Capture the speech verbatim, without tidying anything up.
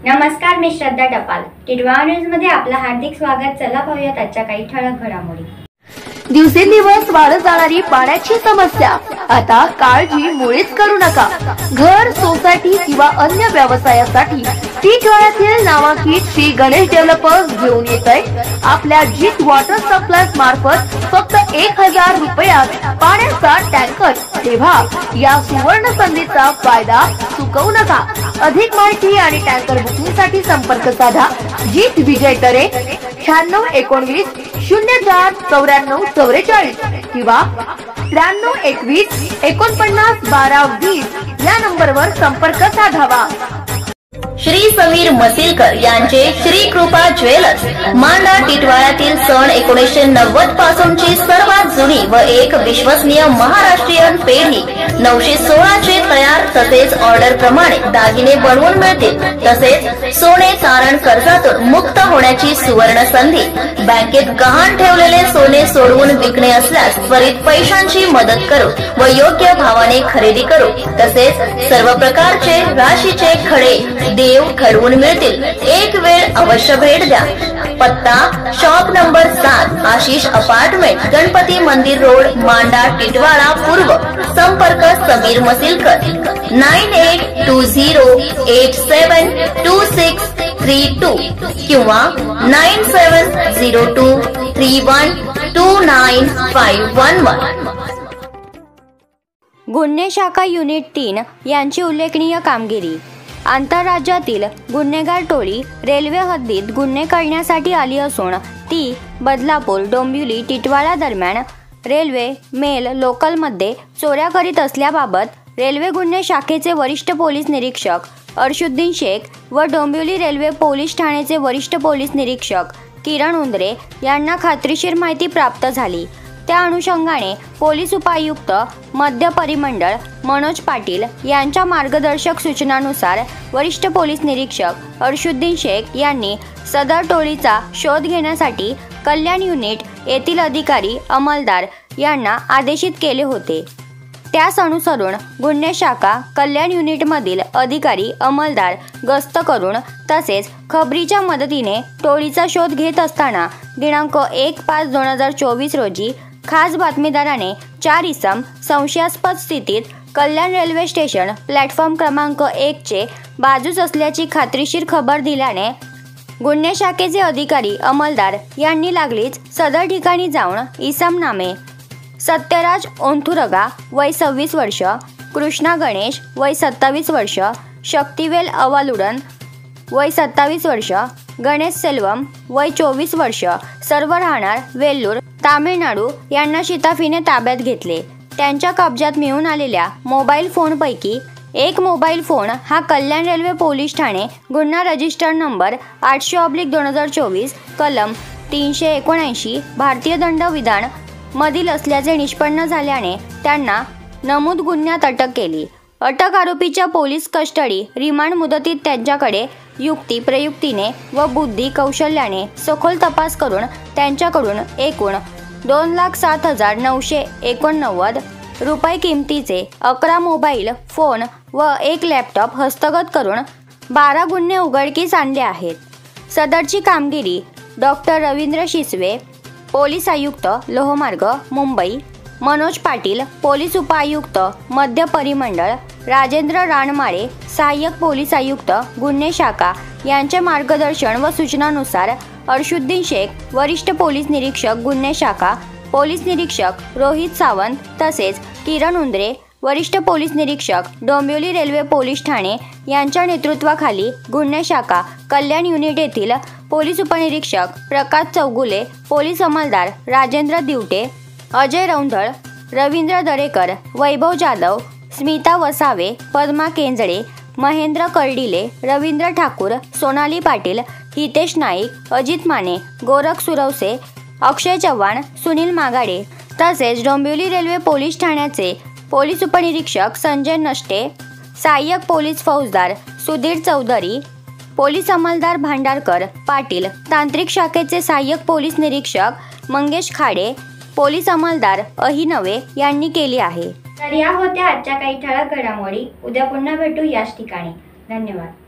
नमस्कार, मी श्रद्धा टपाल. टिटवाळा न्यूज मध्ये आपलं हार्दिक स्वागत. चला पाहूयात आजच्या काही ठळक घडामोडी. दिवसेंदिवस वाढत जाणारी पाण्याची समस्या आता काळजी मुळीच करू नका. घर, सोसायटी किंवा अन्य व्यवसायासाठी टिटवाळ्यातील नामांकित श्री गणेश डेव्हलपर्स घेऊन येत आहे आपल्या जीत वॉटर सप्लाय मार्फत फक्त एक हजार रुपयात पाण्याचा टँकर. तेव्हा या सुवर्ण संधीचा फायदा चुकवू नका. अधिक माहिती आणि टँकर बुकिंग साठी संपर्क साधा जीत विजय तरे शहाण्णव एकोणवीस शून्य चार चौऱ्याण्णव चौवेचाळीस किंवा त्र्याण्णव एकवीस एकोणपन्नास बारा वीस या नंबरवर संपर्क साधावा. श्री समीर मसिलकर यांचे श्री कृपा ज्वेलर्स मांडा टिटवाळ्यातील सन एकोणीसशे नव्वद पासूनची सर्वात जुनी व एक विश्वसनीय महाराष्ट्रीयन पेढी नऊशे सोळा चे तयार तसेच ऑर्डर प्रमाणे दागिने बनवून मिळतील. तसेच सोने तारण कर्जातून मुक्त होण्याची सुवर्ण संधी. बँकेत गहाण ठेवलेले सोने सोडवून विकणे असल्यास त्वरित पैशांची मदत करू व योग्य भावाने खरेदी करू. तसेच सर्व प्रकारचे राशीचे खडे देव घडवून मिळतील. एक वेळ अवश्य भेट द्या. पत्ता शॉप नंबर सात आशिष अपार्टमेंट, गणपती मंदिर रोड, मांडा टिटवाळा पूर्व. संपर्क Sameer Masilkar nine eight two zero eight seven two six three two किंवा nine seven zero two three one two nine five one one. गुन्हे शाखा युनिट तीन यांची उल्लेखनीय कामगिरी. आंतरराज्यातील गुन्हेगार टोळी रेल्वे हद्दीत गुन्हे करण्यासाठी आली असून ती बदलापूर डोंबिवली टिटवाळा दरम्यान रेल्वे मेल लोकलमध्ये चोऱ्या करीत असल्याबाबत रेल्वे गुन्हे शाखेचे वरिष्ठ पोलीस निरीक्षक अर्शुद्दीन शेख व डोंबिवली रेल्वे पोलीस ठाण्याचे वरिष्ठ पोलीस निरीक्षक किरण उंद्रे यांना खात्रीशीर माहिती प्राप्त झाली. त्या अनुषंगाने पोलीस उपायुक्त मध्य परिमंडळ मनोज पाटील यांच्या मार्गदर्शक सूचनानुसार वरिष्ठ पोलीस निरीक्षक अर्शुद्दीन शेख यांनी सदर टोळीचा शोध घेण्यासाठी कल्याण युनिट येथील अधिकारी अंमलदार यांना आदेशित केले होते. त्यास अनुसरून गुन्हे शाखा कल्याण युनिटमधील अधिकारी अंमलदार गस्त करून तसेच खबरीच्या मदतीने टोळीचा शोध घेत असताना दिनांक एक पाच दोन हजार चोवीस रोजी खास बातमीदाराने चार इसम संशयास्पद स्थितीत कल्याण रेल्वे स्टेशन प्लॅटफॉर्म क्रमांक एक चे बाजूस असल्याची खात्रीशीर खबर दिल्याने गुन्हे शाखेचे अधिकारी अंमलदार यांनी लागलीच सदर ठिकाणी जाऊन इसम नामे सत्यराज ओंथुरगा वय सव्वीस वर्ष, कृष्णा गणेश वय सत्तावीस वर्ष, शक्तिवेल अवालुडन वय सत्तावीस वर्ष, गणेश सेल्वम वय चोवीस वर्ष सर्व राहणार वेल्लूर तामिळनाडू यांना शिताफीने ताब्यात घेतले. त्यांच्या कब्जात मिळून आलेल्या मोबाईल फोनपैकी एक मोबाईल फोन हा कल्याण रेल्वे पोलीस ठाणे गुन्हा रजिस्टर नंबर आठशे ऑब्लिक दोन हजार चोवीस कलम तीनशे एकोणऐंशी भारतीय दंड विधान मधील असल्याचे निष्पन्न झाल्याने त्यांना नमूद गुन्ह्यात अटक केली. अटक आरोपीच्या पोलीस कस्टडी रिमांड मुदतीत त्यांच्याकडे युक्ती प्रयुक्तीने व बुद्धी कौशल्याने सखोल तपास करून त्यांच्याकडून एकूण दोन लाख सात हजार नऊशे एकोणनव्वद रुपये किमतीचे अकरा मोबाईल फोन व एक लॅपटॉप हस्तगत करून बारा गुन्हे उघडकीस आणले आहेत. सदरची कामगिरी डॉक्टर रवींद्र शिसवे पोलीस आयुक्त लोहमार्ग मुंबई, मनोज पाटील पोलीस उपायुक्त मध्य परिमंडळ, राजेंद्र रानमाळे सहाय्यक पोलीस आयुक्त गुन्हे शाखा यांचे मार्गदर्शन व सूचनानुसार अर्शुद्दीन शेख वरिष्ठ पोलीस निरीक्षक गुन्हे शाखा पोलीस निरीक्षक रोहित सावंत तसेच किरण उंद्रे वरिष्ठ पोलीस निरीक्षक डोंबिवली रेल्वे पोलीस ठाणे यांच्या नेतृत्वाखाली गुन्हे शाखा कल्याण युनिट येथील पोलीस उपनिरीक्षक प्रकाश चौगुले, पोलीस अंमलदार राजेंद्र दिवटे, अजय रौंधळ, रवींद्र दरेकर, वैभव जाधव, स्मिता वसावे, पद्मा केंजळे, महेंद्र कर्डिले, रवींद्र ठाकूर, सोनाली पाटील, हितेश नाईक, अजित माने, गोरख सुरवसे, अक्षय चव्हाण, सुनील मागाडे तसेच डोंबिवली रेल्वे पोलीस ठाण्याचे पोलीस उपनिरीक्षक संजय नष्टे, सहाय्यक पोलीस फौजदार सुधीर चौधरी, पोलीस अंमलदार भांडारकर पाटील, तांत्रिक शाखेचे सहाय्यक पोलीस निरीक्षक मंगेश खाडे, पोलीस अंमलदार अहिनवे यांनी केली आहे. तर या होत्या आजच्या काही ठळक घडामोडी. उद्या पुन्हा भेटू याच ठिकाणी. धन्यवाद.